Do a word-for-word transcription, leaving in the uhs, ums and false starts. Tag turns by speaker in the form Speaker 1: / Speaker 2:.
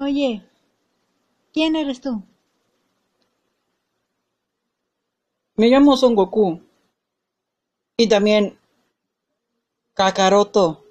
Speaker 1: Oye, ¿quién eres tú?
Speaker 2: Me llamo Son Goku y también Kakaroto.